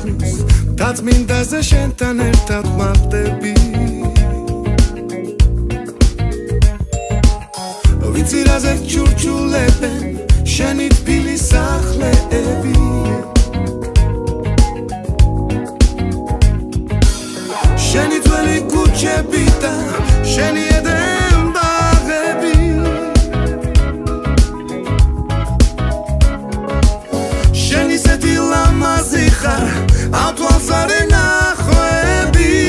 Iesus Dați mindează šenta nertat maltebi Vitsirazek čurčuleben Šenit pili sahle ebi Šenit veli kuće bita Šeni jedem bagebi Šeni setila mazicha Auto alzare nacho ebi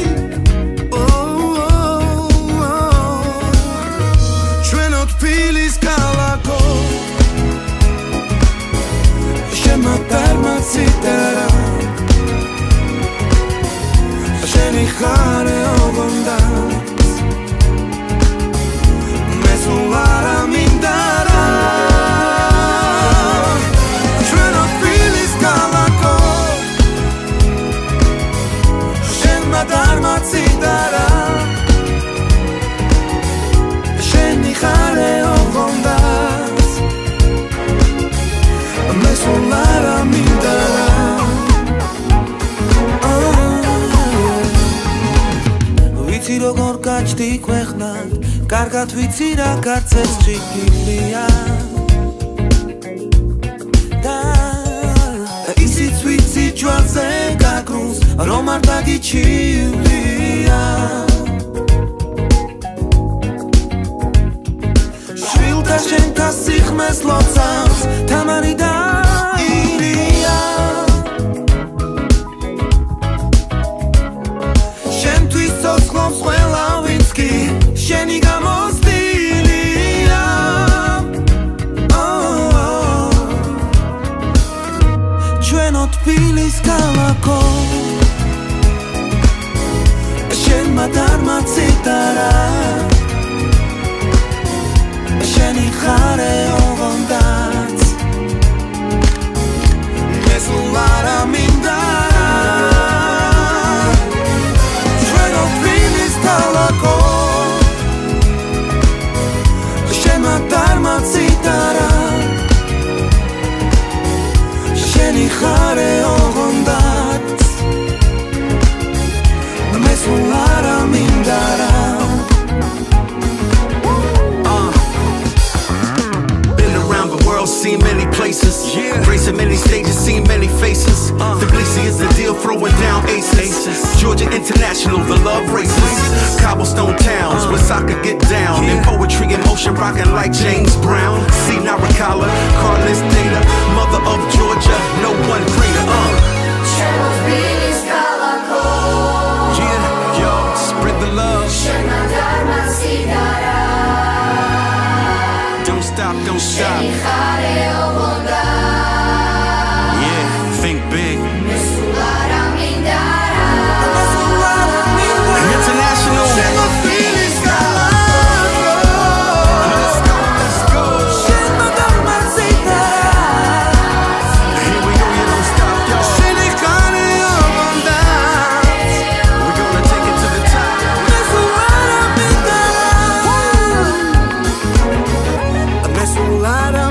Čvenot pili skalako Šema tarma citara Šeni hare ogondat Mesulara mindara Čvenot pili skalako Šema tarma citara Šeni hare ogondat Mesulara mindara Ვიცი როგორ გაჩდი ქვეყნად კარგად ვიცი რა კაცებს ჭიქილია და ისიც ვიცი ჯვალზე გაგრუნს რომ არ დაგიჩივლია შვილთა შენთა სიხმეს ლოცავს თამარი და ილია შენთვის ცოცხლობს ყველა ვინც კი შენი გამოსტილია ჩვენო თბილის ქალაქო შენმა დარმა ციტარა შენი ხარე ოღონდაც მესულარა მინდარა ჩვენო თბილის ქალაქო შენმა დარმა ციტარა შენი ხარე ოღონდაც მესულარა მინდარა Seen many places, gracing many stages, seen many faces. Tbilisi is the deal, throwing down aces. Georgia International, the love races. Cobblestone towns where soccer get down, and poetry and motion rocking like James Brown. See Narikala, Carlos Data, mother of Georgia, no one greater. Yeah, yo, spread the love. Don't stop, don't stop. Yeah, think big. International. Let's go, let's go. Here we go, you don't stop, y'all. We're gonna take it to the top. Mesulara